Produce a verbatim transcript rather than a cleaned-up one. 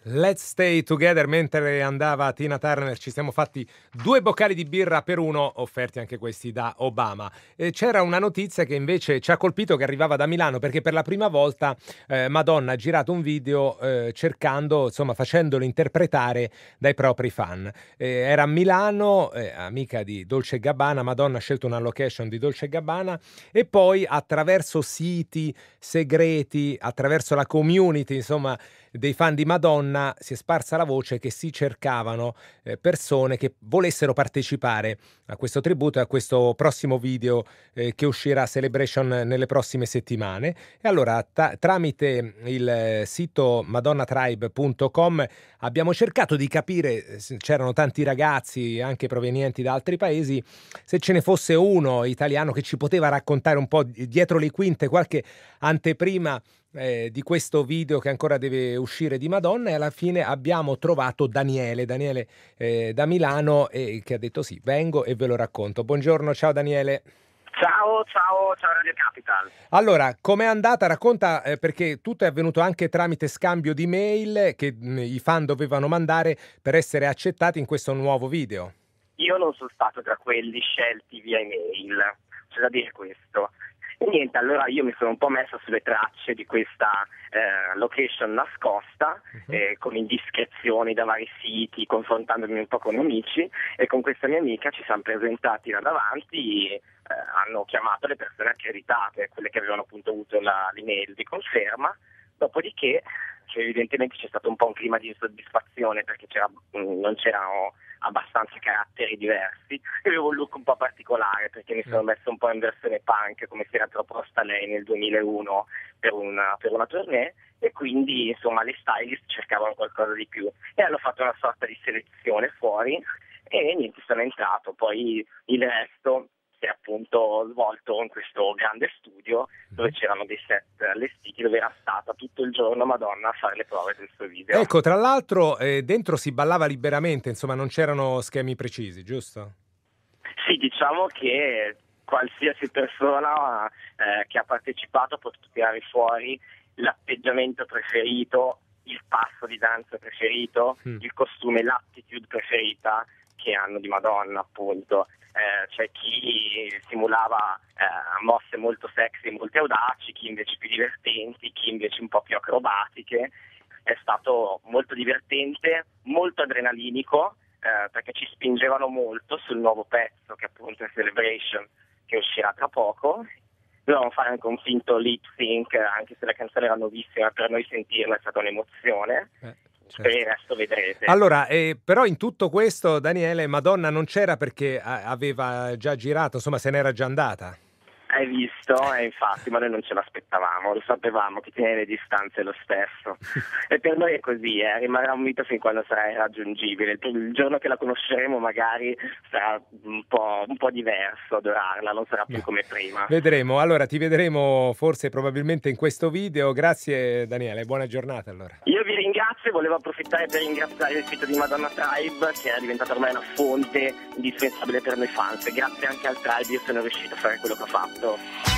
Let's Stay Together. Mentre andava Tina Turner ci siamo fatti due boccali di birra per uno, offerti anche questi da Obama. E c'era una notizia che invece ci ha colpito, che arrivava da Milano, perché per la prima volta eh, Madonna ha girato un video eh, cercando, insomma, facendolo interpretare dai propri fan. Eh, era a Milano, eh, amica di Dolce e Gabbana. Madonna ha scelto una location di Dolce e Gabbana e poi attraverso siti segreti, attraverso la community, insomma, dei fan di Madonna, si è sparsa la voce che si cercavano eh, persone che volessero partecipare a questo tributo e a questo prossimo video eh, che uscirà Celebration nelle prossime settimane. E allora ta- tramite il eh, sito madonna tribe punto com abbiamo cercato di capire, eh, c'erano tanti ragazzi anche provenienti da altri paesi, se ce ne fosse uno italiano che ci poteva raccontare un po' dietro le quinte, qualche anteprima Eh, di questo video che ancora deve uscire di Madonna, e alla fine abbiamo trovato Daniele, Daniele eh, da Milano, eh, che ha detto sì, vengo e ve lo racconto. Buongiorno, ciao Daniele. Ciao, ciao, ciao Radio Capital. Allora, com'è andata? Racconta, eh, perché tutto è avvenuto anche tramite scambio di mail che mh, i fan dovevano mandare per essere accettati in questo nuovo video. Io non sono stato tra quelli scelti via email, c'è da dire questo. E niente, allora io mi sono un po' messo sulle tracce di questa eh, location nascosta, uh-huh. eh, con indiscrezioni da vari siti, confrontandomi un po' con amici, e con questa mia amica ci siamo presentati là davanti, eh, hanno chiamato le persone accreditate, quelle che avevano appunto avuto la, l'email di conferma, dopodiché cioè, evidentemente c'è stato un po' un clima di insoddisfazione perché c'era, mh, non c'erano abbastanza caratteri diversi. Io avevo un look un po' particolare perché mi sono messo un po' in versione punk, come si era proposta lei nel duemilauno per una, per una tournée, e quindi insomma le stylist cercavano qualcosa di più e hanno fatto una sorta di selezione fuori e niente, sono entrato. Poi il resto si è appunto svolto in questo grande studio dove c'erano dei set allestiti, dove era stata tutto il giorno Madonna a fare le prove del suo video. Ecco, tra l'altro eh, dentro si ballava liberamente, insomma non c'erano schemi precisi, giusto? Sì, diciamo che qualsiasi persona eh, che ha partecipato ha potuto tirare fuori l'atteggiamento preferito, il passo di danza preferito, mm. il costume, l'attitude preferita che hanno di Madonna, appunto. Eh, c'è chi simulava eh, mosse molto sexy e molto audaci, chi invece più divertenti, chi invece un po' più acrobatiche. È stato molto divertente, molto adrenalinico, eh, perché ci spingevano molto sul nuovo pezzo che appunto è Celebration, che uscirà tra poco. Dovevamo fare anche un finto lip sync, anche se la canzone era nuovissima, per noi sentirla è stata un'emozione. Eh. Certo. Per il resto vedrete. Allora, eh, però in tutto questo, Daniele, Madonna non c'era perché a- aveva già girato, insomma se n'era già andata. Hai visto? E infatti, ma noi non ce l'aspettavamo, lo sapevamo che tenere le distanze lo stesso. E per noi è così, eh, rimarrà un mito fin quando sarà irraggiungibile. Il giorno che la conosceremo magari sarà un po', un po' diverso adorarla, non sarà più come prima. Vedremo, allora ti vedremo forse probabilmente in questo video. Grazie Daniele, buona giornata allora. Io vi ringrazio, volevo approfittare per ringraziare il sito di Madonna Tribe, che è diventato ormai una fonte indispensabile per noi fans. Grazie anche al Tribe io sono riuscito a fare quello che ho fatto.